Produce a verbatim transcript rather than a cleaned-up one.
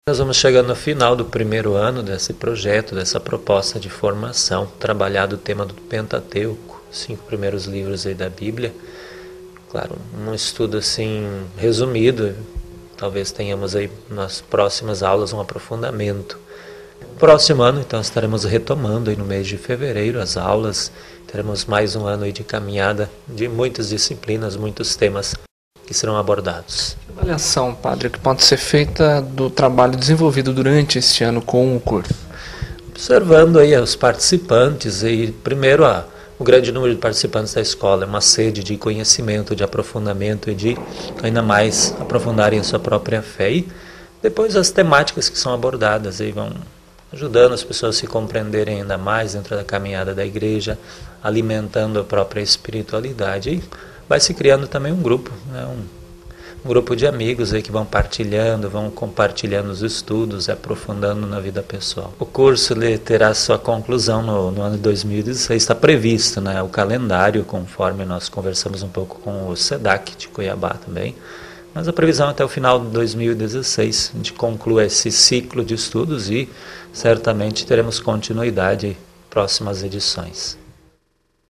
Nós vamos chegando no final do primeiro ano desse projeto, dessa proposta de formação, trabalhado o tema do Pentateuco, cinco primeiros livros aí da Bíblia. Claro, um estudo assim resumido, talvez tenhamos aí nas próximas aulas um aprofundamento. Próximo ano, então, estaremos retomando aí no mês de fevereiro as aulas, teremos mais um ano aí de caminhada de muitas disciplinas, muitos temas que serão abordados. Que avaliação, padre, que pode ser feita do trabalho desenvolvido durante este ano com o curso? Observando aí os participantes, e primeiro a, o grande número de participantes da escola, é uma sede de conhecimento, de aprofundamento e de ainda mais aprofundarem a sua própria fé. E depois as temáticas que são abordadas aí vão ajudando as pessoas a se compreenderem ainda mais dentro da caminhada da igreja, alimentando a própria espiritualidade. E vai se criando também um grupo, né? um, um grupo de amigos aí que vão partilhando, vão compartilhando os estudos e aprofundando na vida pessoal. O curso ele terá sua conclusão no, no ano de dois mil e dezesseis, está previsto, né, o calendário, conforme nós conversamos um pouco com o SEDAC de Cuiabá também. Mas a previsão é até o final de dois mil e dezesseis, a gente conclua esse ciclo de estudos e certamente teremos continuidade em próximas edições.